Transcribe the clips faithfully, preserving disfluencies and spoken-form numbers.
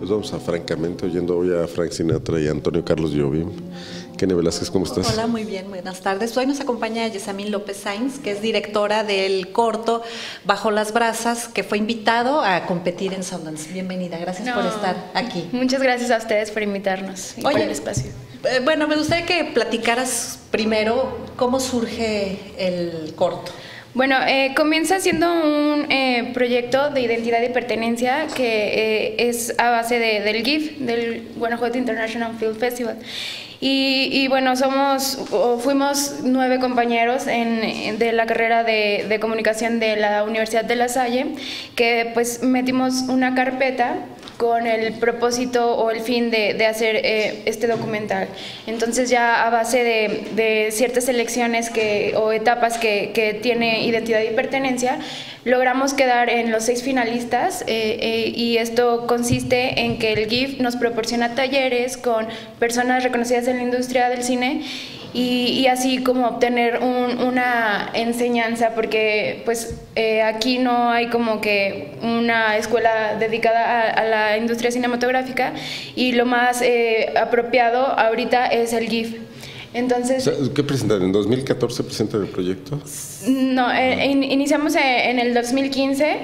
Pues vamos a Francamente, oyendo hoy a Frank Sinatra y a Antonio Carlos Jobim. Kenia Velázquez, ¿cómo estás? Hola, muy bien, buenas tardes. Hoy nos acompaña Yesamín López Sainz, que es directora del corto Bajo las Brasas, que fue invitado a competir en Sundance. Bienvenida, gracias no, por estar aquí. Muchas gracias a ustedes por invitarnos y Oye, por el espacio. Eh, bueno, me gustaría que platicaras primero cómo surge el corto. Bueno, eh, comienza siendo un eh, proyecto de identidad y pertenencia que eh, es a base de, del GIF, del Guanajuato International Film Festival. Y, y bueno, somos, o fuimos nueve compañeros en, de la carrera de, de comunicación de la Universidad de La Salle, que pues metimos una carpeta con el propósito o el fin de, de hacer eh, este documental. Entonces ya a base de, de ciertas selecciones que, o etapas que, que tiene identidad y pertenencia, logramos quedar en los seis finalistas eh, eh, y esto consiste en que el GIF nos proporciona talleres con personas reconocidas en la industria del cine y, y así como obtener un, una enseñanza, porque pues eh, aquí no hay como que una escuela dedicada a, a la industria cinematográfica y lo más eh, apropiado ahorita es el GIF. Entonces, o sea, ¿qué presentan? ¿En dos mil catorce presentan el proyecto? No, eh, in, iniciamos en el dos mil quince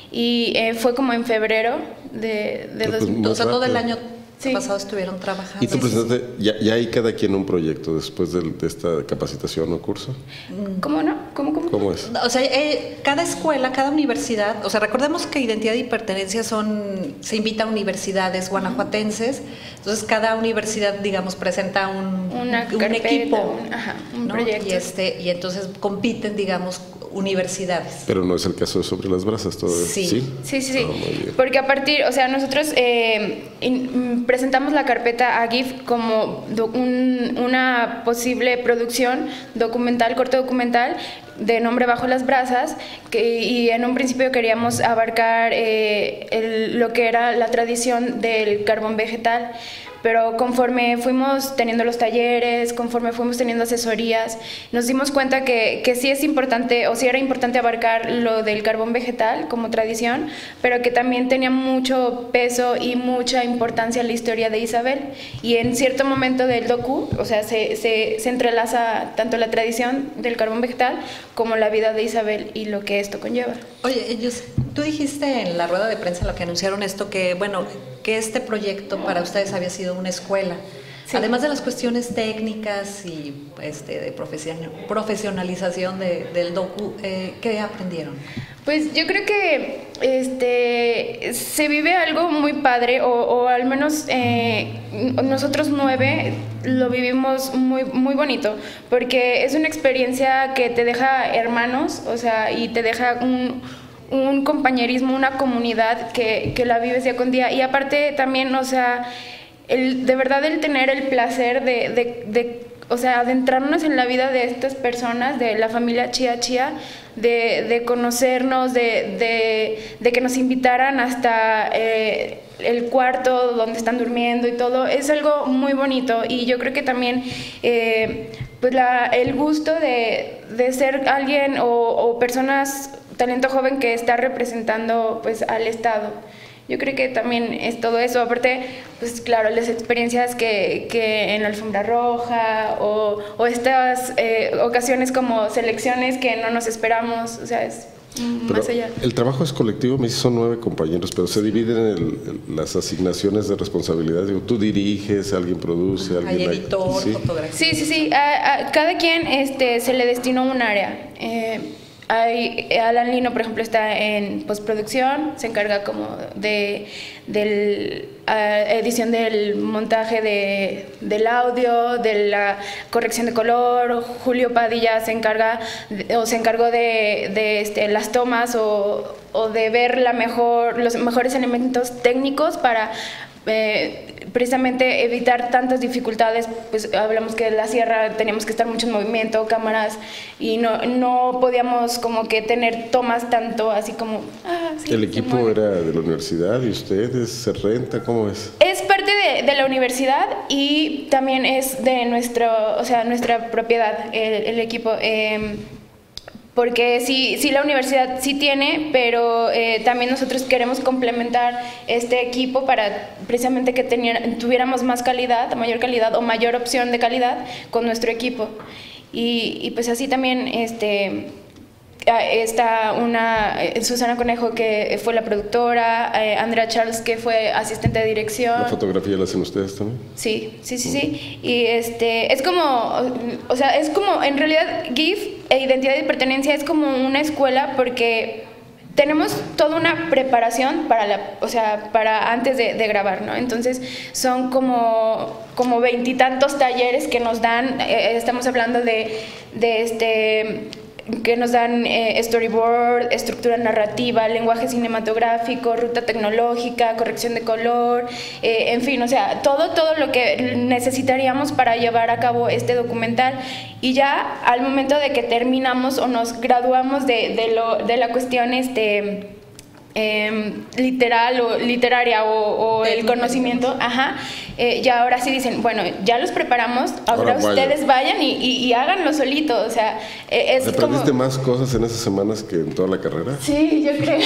y eh, fue como en febrero de, de pues, dos mil. O sea, todo el año sí. pasado estuvieron trabajando. ¿Y tú presentaste, ya, ya hay cada quien un proyecto después de, de esta capacitación o curso? ¿Cómo no? ¿Cómo, cómo? ¿Cómo es? O sea, eh, cada escuela, cada universidad, o sea, recordemos que identidad y pertenencia son, se invita a universidades guanajuatenses, entonces cada universidad, digamos, presenta un, Una un carpeta, equipo, un, ajá, un ¿no? proyecto. Y, este, y entonces compiten, digamos, universidades. Pero no es el caso de Sobre las Brasas todavía. Sí, sí, sí, sí. sí. Oh, porque a partir, o sea, nosotros eh, in, presentamos la carpeta a GIF como do, un, una posible producción documental, corto documental, de nombre Bajo las Brasas, que, y en un principio queríamos abarcar eh, el, lo que era la tradición del carbón vegetal. Pero conforme fuimos teniendo los talleres, conforme fuimos teniendo asesorías, nos dimos cuenta que, que sí es importante, o sí era importante abarcar lo del carbón vegetal como tradición, pero que también tenía mucho peso y mucha importancia la historia de Isabel. Y en cierto momento del docu, o sea, se, se, se entrelaza tanto la tradición del carbón vegetal como la vida de Isabel y lo que esto conlleva. Oye, ellos, tú dijiste en la rueda de prensa, lo que anunciaron esto, que bueno, que este proyecto para ustedes había sido una escuela. Sí. Además de las cuestiones técnicas y este, de profesionalización de, del docu, eh, ¿qué aprendieron? Pues yo creo que este, se vive algo muy padre, o, o al menos eh, nosotros nueve lo vivimos muy, muy bonito, porque es una experiencia que te deja hermanos, o sea, y te deja un... un compañerismo, una comunidad que, que la vives día con día. Y aparte también, o sea, el, de verdad el tener el placer de, de, de, o sea, adentrarnos en la vida de estas personas, de la familia Chía Chía, de, de conocernos, de, de, de que nos invitaran hasta eh, el cuarto donde están durmiendo y todo, es algo muy bonito. Y yo creo que también eh, pues la, el gusto de, de ser alguien o, o personas, talento joven que está representando pues al Estado. Yo creo que también es todo eso, aparte, pues claro, las experiencias que, que en la alfombra roja o, o estas eh, ocasiones como selecciones que no nos esperamos, o sea, es pero más allá. El trabajo es colectivo, me dice, son nueve compañeros, pero se dividen el, el, las asignaciones de responsabilidad. Digo, tú diriges, alguien produce, alguien... Hay editor, ¿sí? fotografía. Sí, sí, sí, a, a cada quien este, se le destinó un área. Eh, Hay, Alan Lino, por ejemplo, está en postproducción, se encarga como de, de la edición del montaje de, del audio, de la corrección de color. Julio Padilla se encarga de, o se encargó de, de este, las tomas o, o de ver la mejor, los mejores elementos técnicos para Eh, precisamente evitar tantas dificultades. Pues hablamos que en la sierra teníamos que estar mucho en movimiento, cámaras, y no, no podíamos como que tener tomas tanto así como... Ah, sí, ¿El equipo era de la universidad y ustedes se renta? ¿Cómo es? Es parte de, de la universidad y también es de nuestro, o sea, nuestra propiedad, el, el equipo. Eh, porque sí, sí la universidad sí tiene, pero eh, también nosotros queremos complementar este equipo para precisamente que teniera, tuviéramos más calidad, mayor calidad o mayor opción de calidad con nuestro equipo. Y, y pues así también este, está una Susana Conejo, que fue la productora, eh, Andrea Charles, que fue asistente de dirección. ¿La fotografía la hacen ustedes también? Sí, sí, sí, sí. Y este, es como, o sea, es como, en realidad GIF e Identidad y Pertenencia es como una escuela, porque tenemos toda una preparación para la, o sea, para antes de, de grabar, ¿no? Entonces son como como veintitantos talleres que nos dan, eh, estamos hablando de, de este que nos dan eh, storyboard, estructura narrativa, lenguaje cinematográfico, ruta tecnológica, corrección de color, eh, en fin, o sea, todo, todo lo que necesitaríamos para llevar a cabo este documental. Y ya al momento de que terminamos o nos graduamos de, de, lo, de la cuestión este, eh, literal o literaria o, o el conocimiento, ajá, eh, ya ahora sí dicen, bueno, ya los preparamos, ahora, ahora ustedes vayan y, y, y háganlo solito, o sea, eh, es ¿aprendiste como... más cosas en esas semanas que en toda la carrera? Sí, yo creo.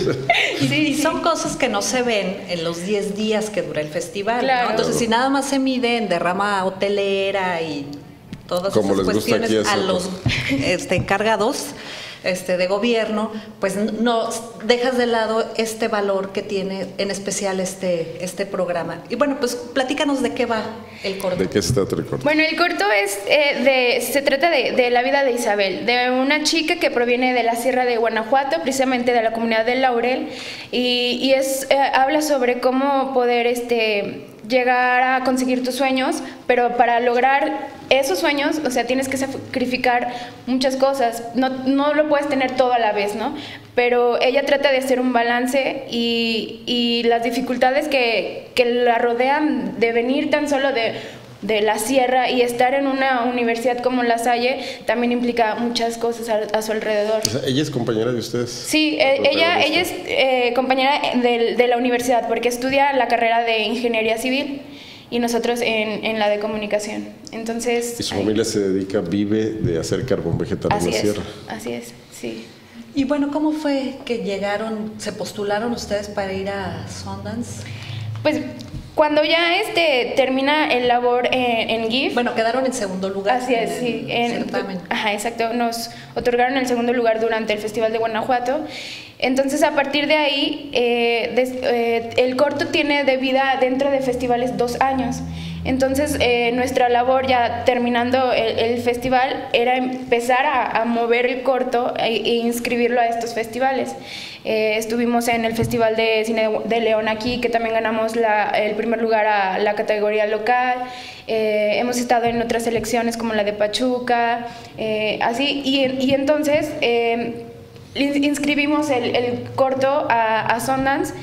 y, sí, y son sí. cosas que no se ven en los diez días que dura el festival, claro. ¿no? Entonces, si nada más se mide en derrama hotelera y todas como esas cuestiones a los este, encargados este, de gobierno, pues no dejas de lado este valor que tiene en especial este, este programa. Y bueno, pues platícanos de qué va el corto. ¿De qué se trata el corto? Bueno, el corto es eh, de, se trata de, de la vida de Isabel, de una chica que proviene de la Sierra de Guanajuato, precisamente de la comunidad del Laurel, y, y es, eh, habla sobre cómo poder este, llegar a conseguir tus sueños, pero para lograr esos sueños, o sea, tienes que sacrificar muchas cosas, no, no lo puedes tener todo a la vez, ¿no? Pero ella trata de hacer un balance y, y las dificultades que, que la rodean de venir tan solo de, de la sierra y estar en una universidad como La Salle también implica muchas cosas a, a su alrededor. O sea, ¿ella es compañera de ustedes? Sí, eh, ella, ella es eh, compañera de, de la universidad porque estudia la carrera de Ingeniería Civil y nosotros en, en la de Comunicación. Entonces, y su familia ahí se dedica, vive de hacer carbón vegetal en la es, sierra. Así es, sí. Y bueno, ¿cómo fue que llegaron, se postularon ustedes para ir a Sundance? Pues cuando ya este termina el labor en, en GIF. Bueno, quedaron en segundo lugar. Así es, sí. En, certamen. Ajá, exacto. Nos otorgaron el segundo lugar durante el Festival de Guanajuato. Entonces, a partir de ahí, eh, des, eh, el corto tiene de vida dentro de festivales dos años. Entonces, eh, nuestra labor ya terminando el, el festival era empezar a, a mover el corto e, e inscribirlo a estos festivales. Eh, estuvimos en el Festival de Cine de León aquí, que también ganamos la, el primer lugar a la categoría local. Eh, hemos estado en otras selecciones como la de Pachuca, eh, así, y, y entonces eh, inscribimos el, el corto a, a Sundance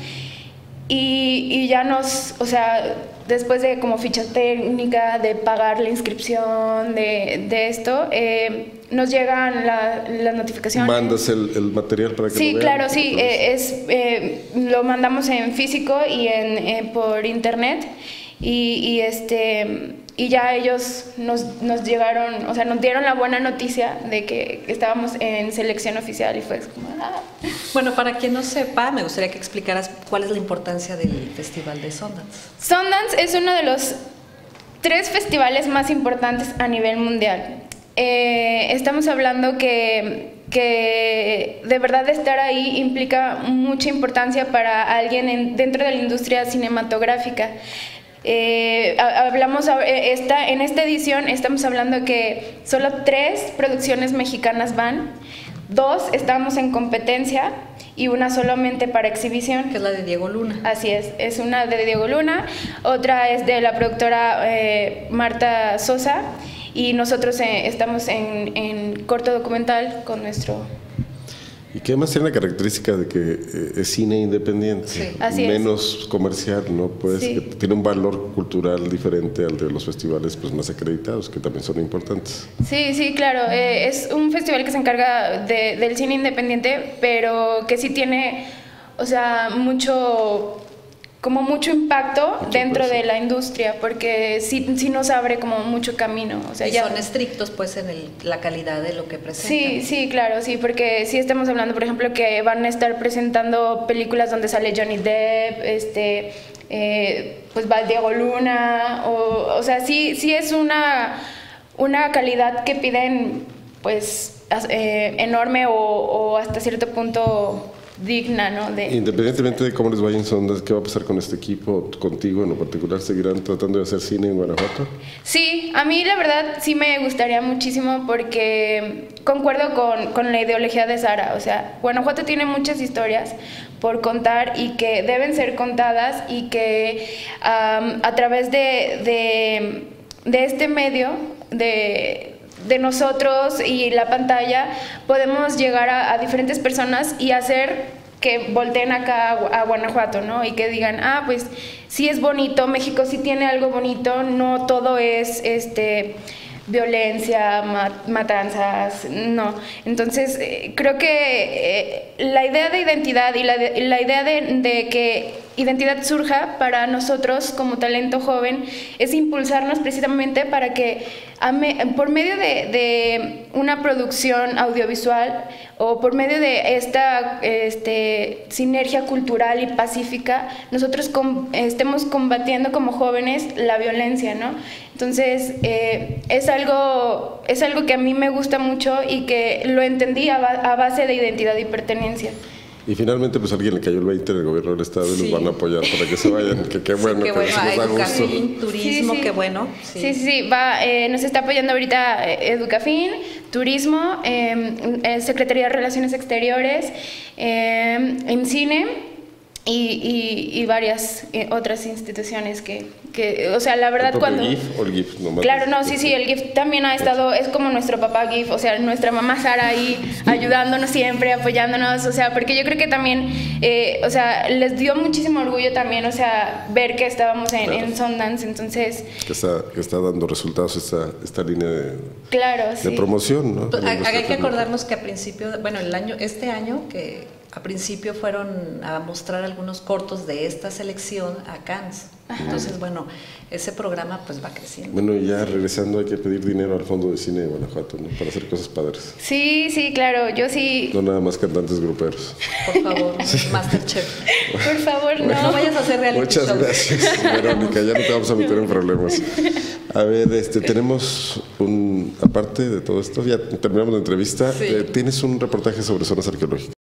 y, y ya nos, o sea, después de como ficha técnica, de pagar la inscripción, de, de esto, eh, nos llegan la, las notificaciones. ¿Mandas el, el material para que sí, lo vean? Claro, sí, eh, es, eh, lo mandamos en físico y en, eh, por internet y, y, este, y ya ellos nos, nos llegaron, o sea, nos dieron la buena noticia de que estábamos en selección oficial y fue como... Ah. Bueno, para quien no sepa, me gustaría que explicaras cuál es la importancia del Festival de Sundance. Sundance es uno de los tres festivales más importantes a nivel mundial. Eh, estamos hablando que, que de verdad estar ahí implica mucha importancia para alguien en, dentro de la industria cinematográfica. Eh, hablamos esta, en esta edición estamos hablando que solo tres producciones mexicanas van, dos estamos en competencia y una solamente para exhibición. Que es la de Diego Luna. Así es, es una de Diego Luna, otra es de la productora eh, Marta Sosa y nosotros eh, estamos en, en corto documental con nuestro... Y que además tiene la característica de que eh, es cine independiente, sí, así menos es. comercial, ¿no? Pues sí. Que tiene un valor cultural diferente al de los festivales pues, más acreditados, que también son importantes. Sí, sí, claro. Eh, es un festival que se encarga de, del cine independiente, pero que sí tiene, o sea, mucho... como mucho impacto mucho dentro peso. de la industria, porque sí, sí nos abre como mucho camino. O sea, y ya son estrictos pues en el, la calidad de lo que presentan. Sí, sí, claro, sí, porque sí estamos hablando, por ejemplo, que van a estar presentando películas donde sale Johnny Depp, este, eh, pues va Diego Luna, o, o sea, sí, sí es una, una calidad que piden, pues, eh, enorme o, o hasta cierto punto digna, ¿no? De, Independientemente de cómo les vaya en Sundance, ¿qué va a pasar con este equipo, contigo en lo particular? ¿Seguirán tratando de hacer cine en Guanajuato? Sí, a mí la verdad sí me gustaría muchísimo porque concuerdo con, con la ideología de Sara. O sea, Guanajuato tiene muchas historias por contar y que deben ser contadas y que um, a través de, de, de este medio, de... de nosotros y la pantalla podemos llegar a, a diferentes personas y hacer que volteen acá a, a Guanajuato, ¿no? Y que digan, ah, pues sí es bonito, México sí tiene algo bonito, no todo es este violencia, mat matanzas, no. Entonces, eh, creo que eh, la idea de identidad y la, de, la idea de, de que identidad surja para nosotros como talento joven es impulsarnos precisamente para que a me, por medio de, de una producción audiovisual o por medio de esta este, sinergia cultural y pacífica, nosotros com, estemos combatiendo como jóvenes la violencia, ¿no? Entonces, eh, es, algo, es algo que a mí me gusta mucho y que lo entendí a, a base de identidad y pertenencia. Y finalmente, pues a alguien le cayó el veinte del gobierno del Estado y sí. los van a apoyar para que se vayan, que qué bueno, sí, qué que bueno. eso nos da gusto. Educafin, turismo, sí, sí. qué bueno. Sí, sí, sí, sí. Va, eh, nos está apoyando ahorita Educafin, turismo, eh, Secretaría de Relaciones Exteriores, eh, en cine. Y, y, y varias eh, otras instituciones que, que, o sea, la verdad cuando... ¿El GIF o el GIF? Nomás claro, no, sí, sí, el GIF también ha estado, es como nuestro papá GIF, o sea, nuestra mamá Sara ahí ayudándonos siempre, apoyándonos, o sea, porque yo creo que también, eh, o sea, les dio muchísimo orgullo también, o sea, ver que estábamos en, claro. en Sundance, entonces... Que está, que está dando resultados esta, esta línea de, claro, de sí. promoción, ¿no? Pues, hay que acordarnos que a principio, bueno, el año, este año que... a principio fueron a mostrar algunos cortos de esta selección a Cannes. Ajá. Entonces, bueno, ese programa pues va creciendo. Bueno, y ya regresando, hay que pedir dinero al Fondo de Cine de Guanajuato, ¿no? Para hacer cosas padres. Sí, sí, claro, yo sí. No nada más cantantes gruperos. Por favor, sí. Masterchef. Por favor, no. Bueno, no vayas a hacer reality Muchas shows. gracias, Verónica, ya no te vamos a meter en problemas. A ver, este, tenemos un, aparte de todo esto, ya terminamos la entrevista, Sí. eh, tienes un reportaje sobre zonas arqueológicas.